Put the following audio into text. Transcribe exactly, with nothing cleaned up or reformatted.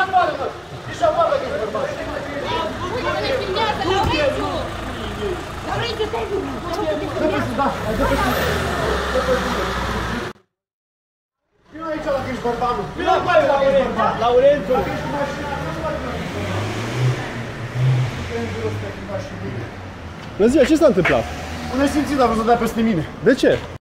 afară, mă! Ieși afară că ești bărbat! Uite că ne filmează, Laurențiu! Laurențiu, te-ai văzut! Dă pe sus, da, hai, dă pe sus! Dă pe sus! Vino aici dacă ești bărbat, nu! Vino afară dacă ești bărbat! Laurențiu! Dacă ești cu mașina, nu faci nimic! Trendul ăsta e când aș fi bine. Bună ziua, ce s-a întâmplat? Un nesimțit a vrut să dea peste mine. De ce?